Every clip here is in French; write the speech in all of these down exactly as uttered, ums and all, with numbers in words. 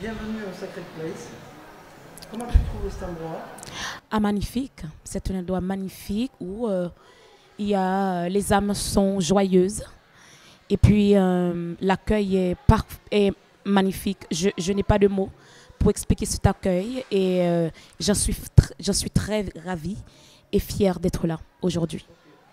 Bienvenue au Sacred Place. Comment tu trouves cet endroit? Ah, magnifique. C'est un endroit magnifique où euh, il y a, les âmes sont joyeuses. Et puis, euh, l'accueil est, est magnifique. Je, je n'ai pas de mots pour expliquer cet accueil. Et euh, j'en suis, j'en suis très ravie et fière d'être là aujourd'hui.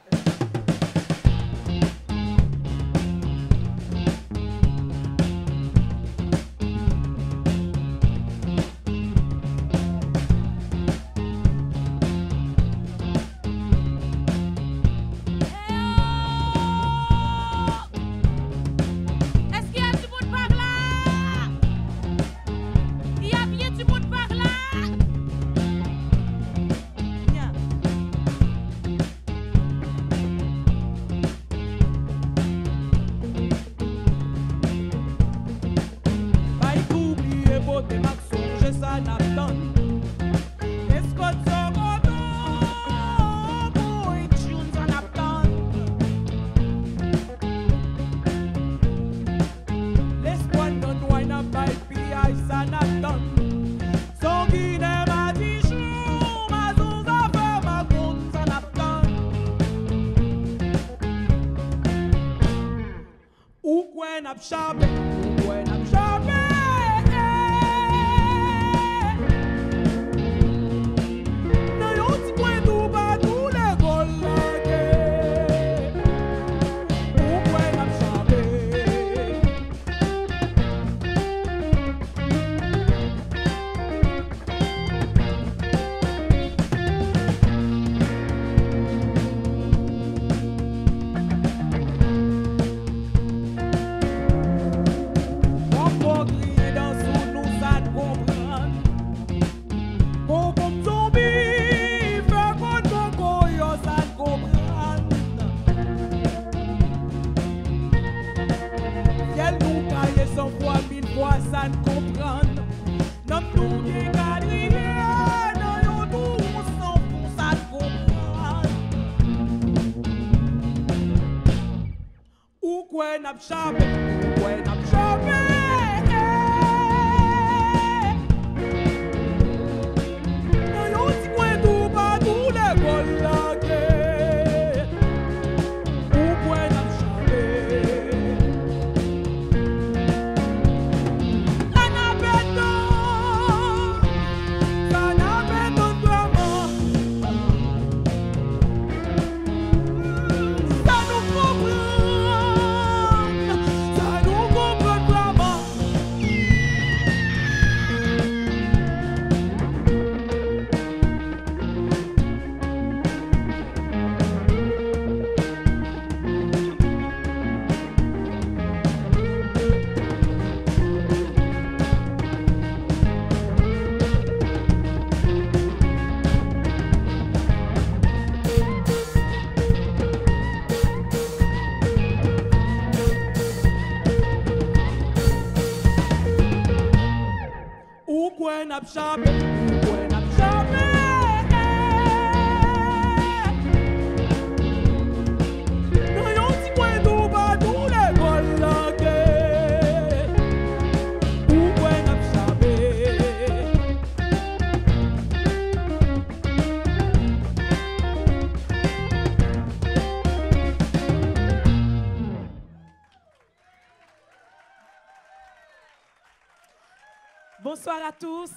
Bonsoir à tous.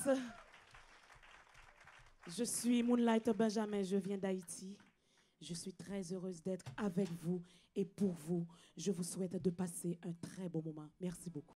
Je suis Moonlight Benjamin, je viens d'Haïti. Je suis très heureuse d'être avec vous et pour vous. Je vous souhaite de passer un très bon moment. Merci beaucoup.